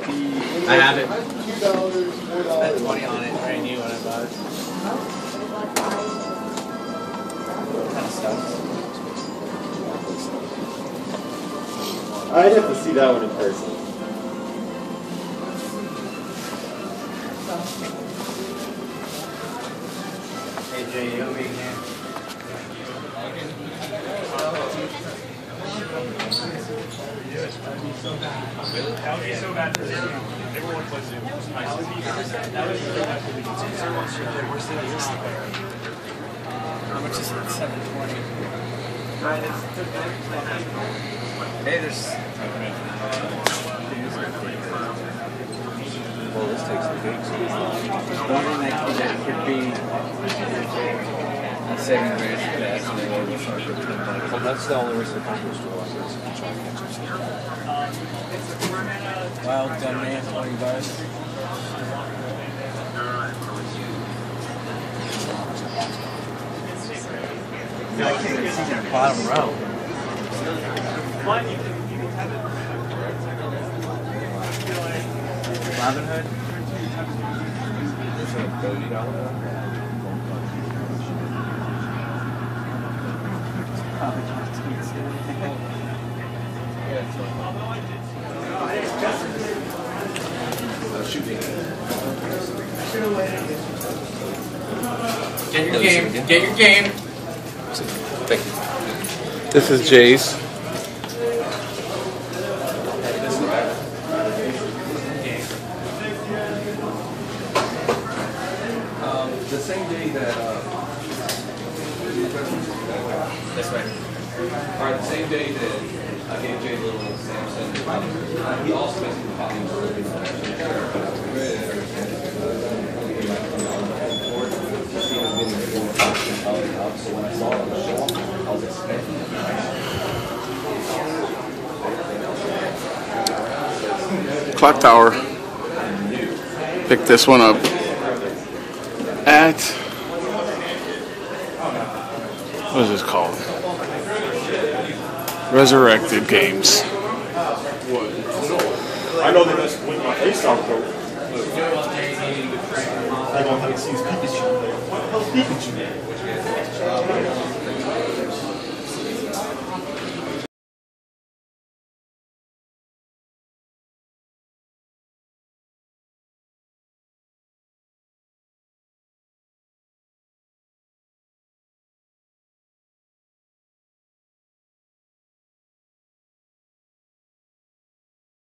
I have it. $2, $4. Spent 20 on it. Very new when I bought it. Kind of sucks. I'd have to see that one in person. Hey Jay, you'll be here. That would be so bad for Zoom. Everyone plays Zoom. That would be so bad for How much is it? 720. Hey, there's. Well, this takes the big. Wondering that could be a saving grace for that. So they will start with 10 bucks. Well, that's the only reason I was doing Well done, man. 20 bucks. I can't even see the bottom row. Robin Hood? This is a $30. Get your game. Get your game. Thank you. This is Jay's. The same day that This way. the same day that I gave Jay a little Samson, he also basically taught me so when I saw it show up, I was expecting it. Clock Tower. Pick this one up at, what is this called? Resurrected Games. I know that that's when my face off though. I don't have to see his Pikachu. What the hell's Pikachu?